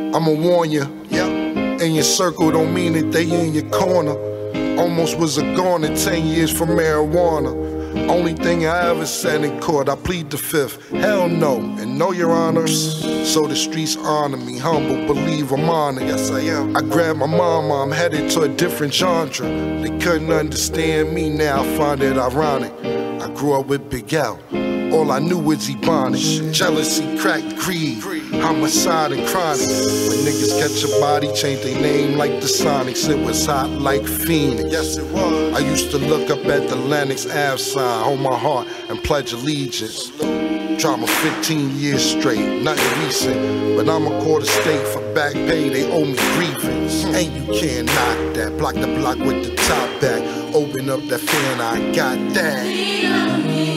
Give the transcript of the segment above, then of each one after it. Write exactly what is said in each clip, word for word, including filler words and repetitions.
I'ma warn you, yeah. In your circle don't mean that they in your corner. Almost was a goner, ten years for marijuana. Only thing I ever said in court, I plead the fifth. Hell no, and no, your honors. So the streets honor me, humble, believe I'm honored. Yes, I am. I grabbed my mama, I'm headed to a different genre. They couldn't understand me, now I find it ironic. I grew up with Big L. All I knew was Ebonics. Jealousy, crack, greed, homicide and chronic. When niggas catch a body, change their name like the Sonics. It was hot like Phoenix. Yes, it was. I used to look up at the Lennox Ave sign, hold my heart and pledge allegiance. Drama fifteen years straight, nothing recent. But I'm a quarter state for back pay, they owe me grievance. And you can't knock that, block the block with the top back. Open up that fan, I got that.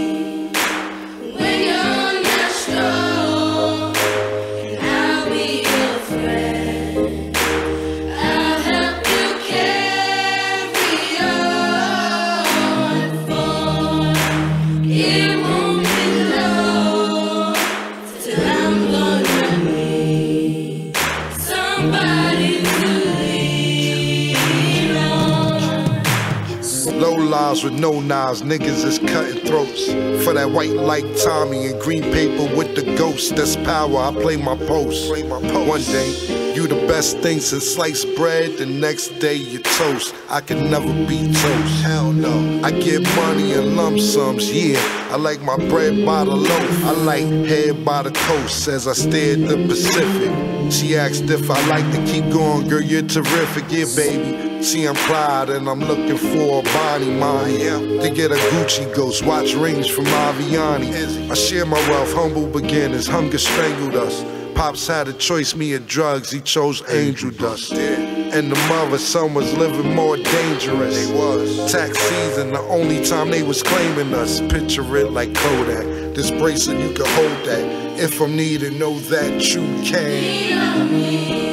Low lives with no knives, niggas is cutting throats. For that white like Tommy and green paper with the ghost. That's power, I play my post. One day, you the best thing since sliced bread. The next day, you toast. I can never be toast. Hell no. I get money in lump sums, yeah. I like my bread by the loaf. I like head by the coast as I stare at the Pacific. She asked if I like to keep going, girl, you're terrific, yeah, baby. See, I'm Clyde and I'm looking for a Bonnie mine, yeah. To get a Gucci ghost, watch rings from Aviani. I share my wealth, humble beginners, hunger strangled us. Pops had a choice, me or drugs, he chose angel dust. And the mother son was living more dangerous. They was. Tax season, the only time they was claiming us. Picture it like Kodak. This bracelet, you can hold that. If I'm needed, know that you can.